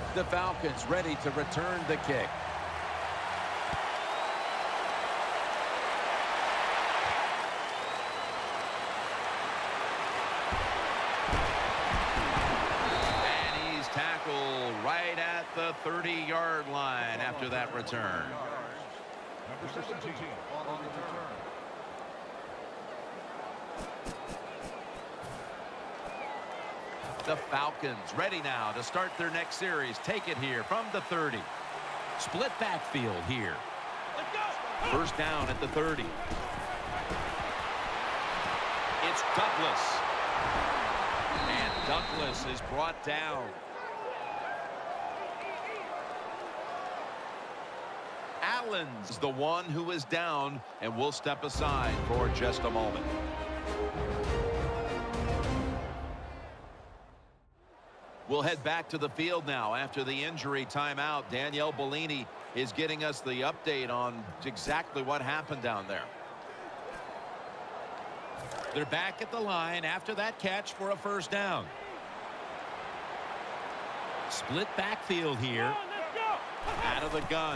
The Falcons ready to return the kick. And he's tackled right at the 30-yard line after that return. Number 17 on the return. The Falcons ready now to start their next series. Take it here from the 30. Split backfield here. First down at the 30. It's Douglas. And Douglas is brought down. Allen's the one who is down, and we'll step aside for just a moment. We'll head back to the field now after the injury timeout. Danielle Bellini is getting us the update on exactly what happened down there. They're back at the line after that catch for a first down. Split backfield here. Out of the gun.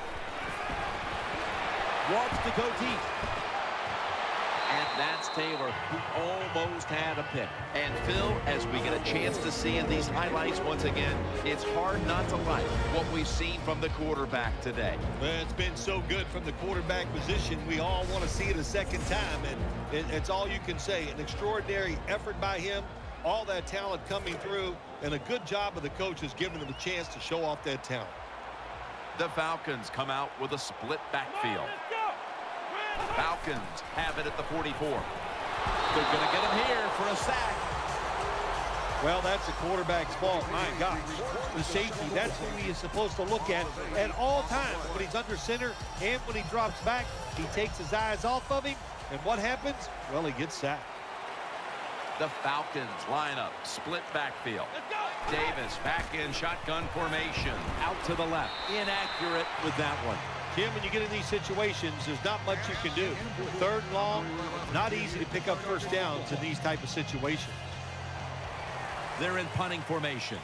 Wants to go deep. And that's Taylor, who almost had a pick. And Phil, as we get a chance to see in these highlights once again, it's hard not to like what we've seen from the quarterback today. Well, it's been so good from the quarterback position. We all want to see it a second time, and it's all you can say. An extraordinary effort by him, all that talent coming through, and a good job of the coaches giving him a chance to show off that talent. The Falcons come out with a split backfield. Falcons have it at the 44. They're going to get him here for a sack. Well, that's the quarterback's fault. My gosh. The safety, that's who he is supposed to look at all times. When he's under center and when he drops back, he takes his eyes off of him. And what happens? Well, he gets sacked. The Falcons line up, split backfield. Davis back in shotgun formation. Out to the left. Inaccurate with that one. Jim, when you get in these situations, there's not much you can do. Third and long, not easy to pick up first downs in these type of situations. They're in punting formation.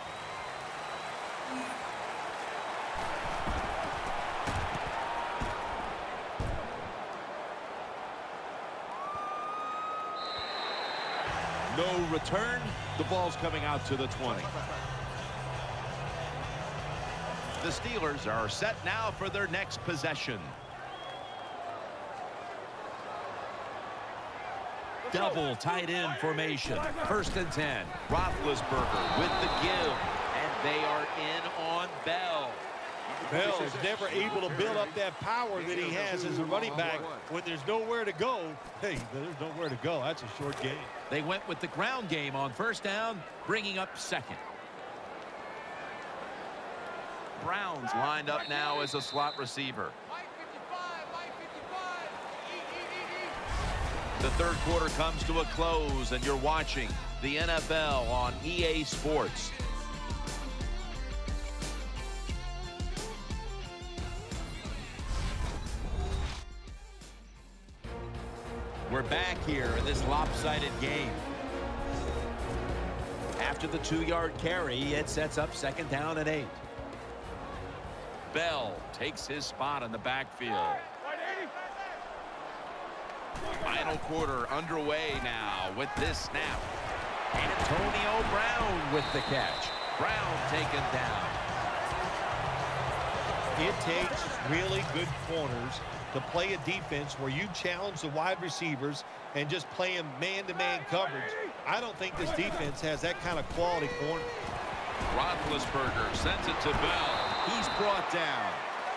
No return. The ball's coming out to the 20. The Steelers are set now for their next possession. Double tight end formation. First and 10. Roethlisberger with the give. And they are in on Bell. Bell is never able to build up that power that he has as a running back. When there's nowhere to go, hey, there's nowhere to go. That's a short game. They went with the ground game on first down, bringing up second. Browns lined up now as a slot receiver. The third quarter comes to a close, and you're watching the NFL on EA Sports. We're back here in this lopsided game. After the 2-yard carry, it sets up second down and 8. Bell takes his spot in the backfield. Final quarter underway now with this snap. Antonio Brown with the catch. Brown taken down. It takes really good corners to play a defense where you challenge the wide receivers and just play them man-to-man coverage. I don't think this defense has that kind of quality corner. Roethlisberger sends it to Bell. He's brought down.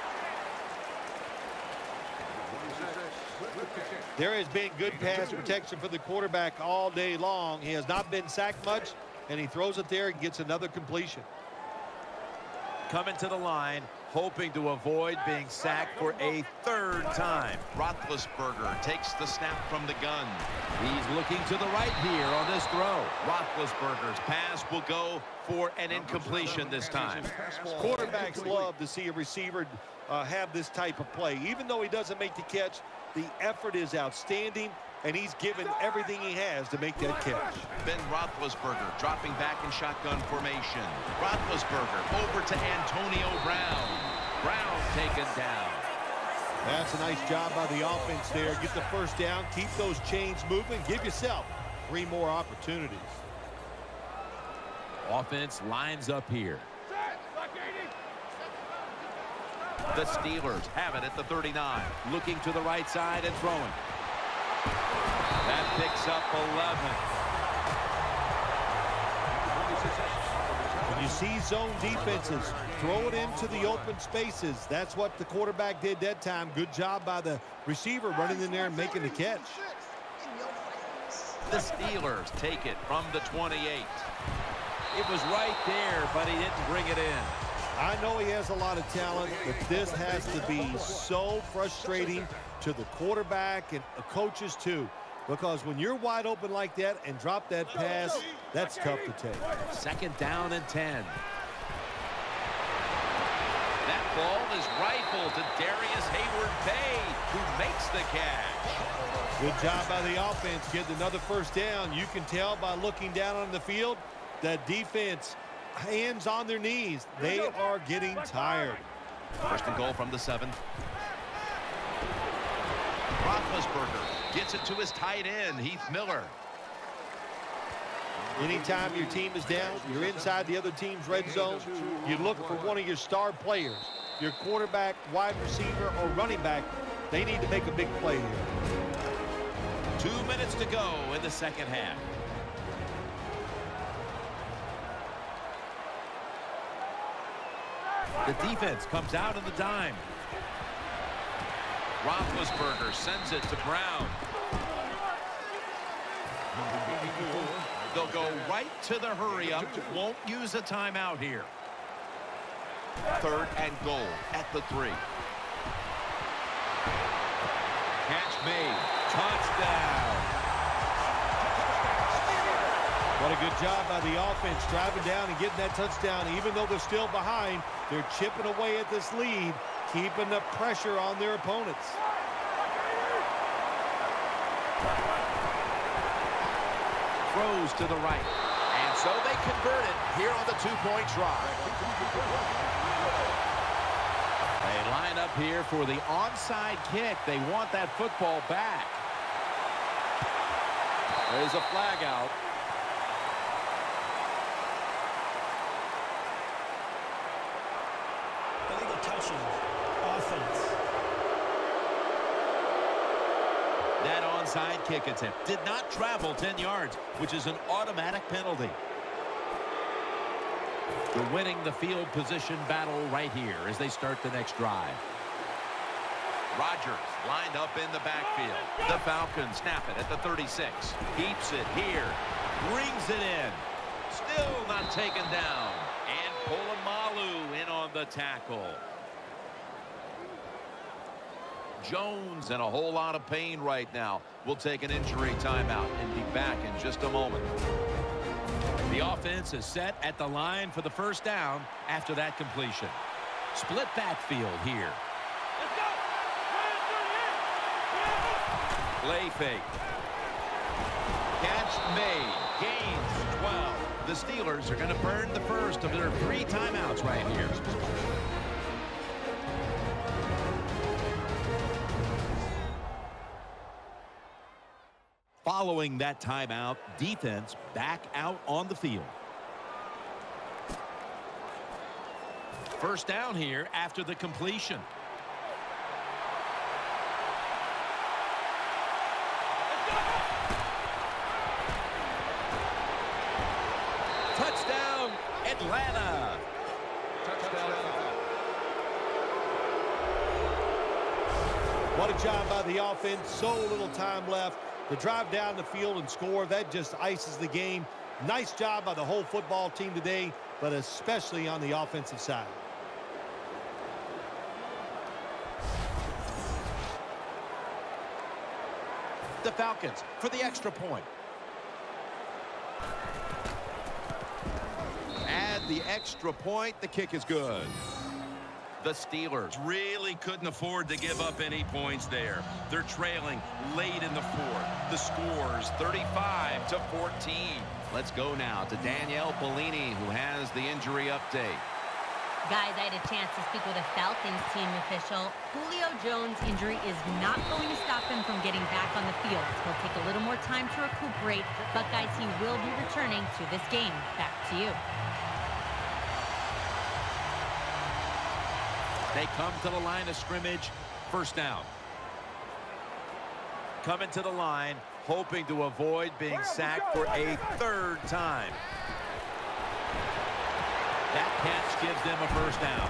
There has been good pass protection for the quarterback all day long. He has not been sacked much, and he throws it there and gets another completion. Coming to the line, hoping to avoid being sacked for a third time. Roethlisberger takes the snap from the gun. He's looking to the right here on this throw. Roethlisberger's pass will go for an incompletion this time. Quarterbacks love to see a receiver have this type of play. Even though he doesn't make the catch, the effort is outstanding. and he's given everything he has to make that catch. Ben Roethlisberger dropping back in shotgun formation. Roethlisberger over to Antonio Brown. Brown taken down. That's a nice job by the offense there. Get the first down, keep those chains moving, give yourself 3 more opportunities. Offense lines up here. The Steelers have it at the 39. Looking to the right side and throwing. That picks up 11. When you see zone defenses, throw it into the open spaces. That's what the quarterback did that time. Good job by the receiver running in there and making the catch. The Steelers take it from the 28. It was right there, but he didn't bring it in. I know he has a lot of talent, but this has to be so frustrating to the quarterback and the coaches too, because when you're wide open like that and drop that pass, that's tough to take. 2nd down and 10. That ball is rifled to Darius Hayward-Bay, who makes the catch. Good job by the offense getting another first down. You can tell by looking down on the field that defense, hands on their knees. They are getting tired. 1st and goal from the 7. Roethlisberger gets it to his tight end, Heath Miller. Anytime your team is down, you're inside the other team's red zone, you look for one of your star players, your quarterback, wide receiver, or running back. They need to make a big play here. 2 minutes to go in the 2nd half. The defense comes out in the dime. Roethlisberger sends it to Brown. They'll go right to the hurry-up. Won't use a timeout here. 3rd and goal at the 3. Catch made. Touchdown. What a good job by the offense driving down and getting that touchdown. Even though they're still behind, they're chipping away at this lead, keeping the pressure on their opponents. Throws to the right. And so they convert it here on the 2-point try. They line up here for the onside kick. They want that football back. There's a flag out. Illegal touching. Offense. That onside kick attempt did not travel 10 yards, which is an automatic penalty. They're winning the field position battle right here as they start the next drive. Rodgers lined up in the backfield. The Falcons snap it at the 36. Keeps it here. Brings it in. Still not taken down. And Polamalu in on the tackle. Jones in a whole lot of pain right now. We'll take an injury timeout and be back in just a moment. The offense is set at the line for the first down after that completion. Split backfield here. Let's go. Play fake. Catch made. Gains 12. The Steelers are going to burn the first of their 3 timeouts right here. Following that timeout, defense back out on the field. First down here after the completion. Touchdown, Atlanta. Touchdown. What a job by the offense. So little time left to drive down the field and score. That just ices the game. Nice job by the whole football team today, but especially on the offensive side. The Falcons for the extra point. Add the extra point. The kick is good. The Steelers really couldn't afford to give up any points there. They're trailing late in the fourth. The score's 35-14. Let's go now to Danielle Bellini, who has the injury update. Guys, I had a chance to speak with a Falcons team official. Julio Jones' injury is not going to stop him from getting back on the field. He'll take a little more time to recuperate, but guys, he will be returning to this game. Back to you. They come to the line of scrimmage. First down. Coming to the line, hoping to avoid being sacked for a third time. That catch gives them a first down.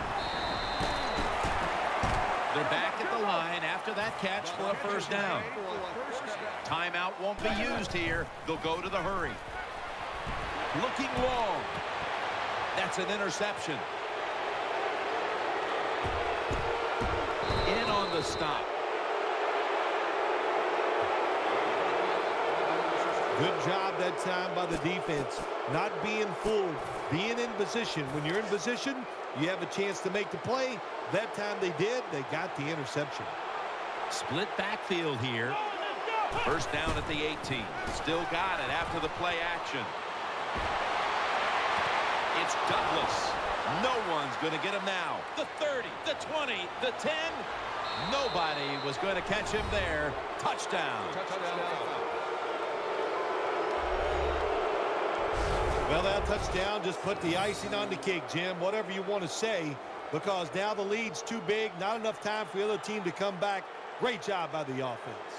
They're back at the line after that catch for a first down. Timeout won't be used here. They'll go to the hurry. Looking long. That's an interception. In on the stop. Good job that time by the defense. Not being fooled, being in position. When you're in position, you have a chance to make the play. That time they did. They got the interception. Split backfield here. First down at the 18. Still got it after the play action. It's Douglas. No one's going to get him now. The 30, the 20, the 10. Nobody was going to catch him there. Touchdown. Well, that touchdown just put the icing on the cake, Jim, whatever you want to say, because now the lead's too big, not enough time for the other team to come back. Great job by the offense.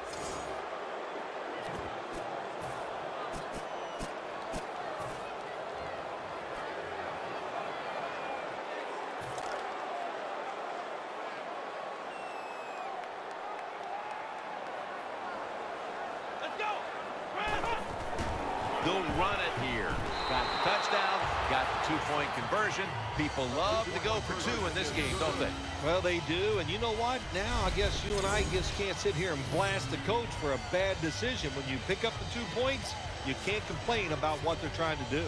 They'll run it here. Got the touchdown, got the two-point conversion. People love to go for two in this game, don't they? Well, they do, and you know what? Now I guess you and I just can't sit here and blast the coach for a bad decision. When you pick up the 2 points, you can't complain about what they're trying to do.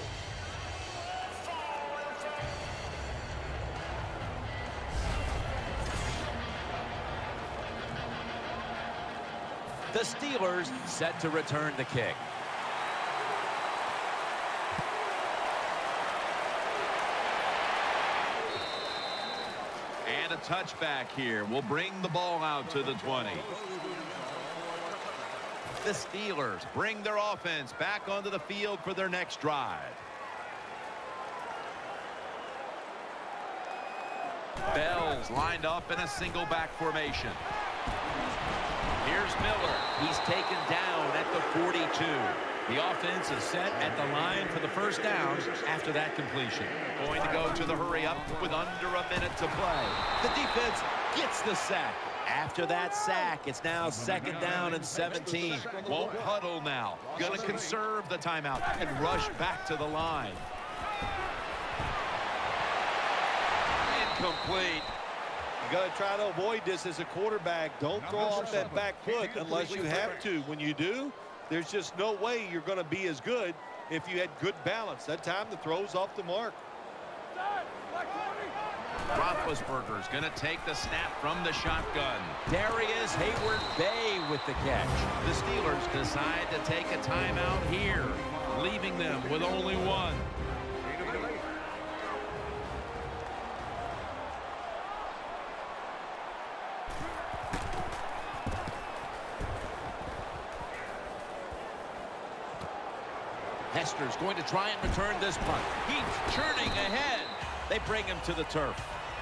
The Steelers set to return the kick. And a touchback here will bring the ball out to the 20. The Steelers bring their offense back onto the field for their next drive. Bell's lined up in a single back formation. Here's Miller. He's taken down at the 42. The offense is set at the line for the first down after that completion. Going to go to the hurry up with under a minute to play. The defense gets the sack. After that sack, it's now second down and 17. Won't huddle now. Going to conserve the timeout and rush back to the line. Incomplete. You got to try to avoid this as a quarterback. Don't throw off that back foot unless you have to. When you do, there's just no way you're going to be as good if you had good balance. That time the throw's off the mark. Roethlisberger's going to take the snap from the shotgun. Darius Hayward-Bay with the catch. The Steelers decide to take a timeout here, leaving them with only one. Hester's going to try and return this punt. He's churning ahead. They bring him to the turf.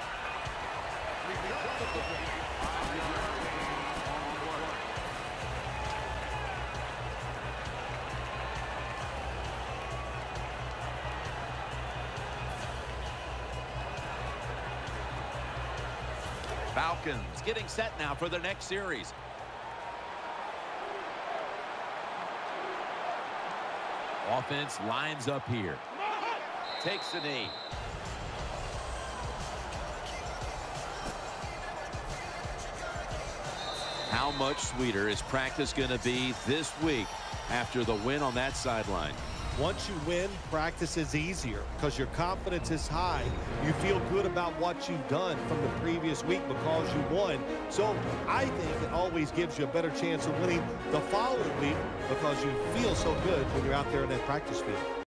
Falcons getting set now for their next series. Offense lines up here. Takes the knee. How much sweeter is practice going to be this week after the win on that sideline? Once you win, practice is easier because your confidence is high. You feel good about what you've done from the previous week because you won. So I think it always gives you a better chance of winning the following week because you feel so good when you're out there in that practice field.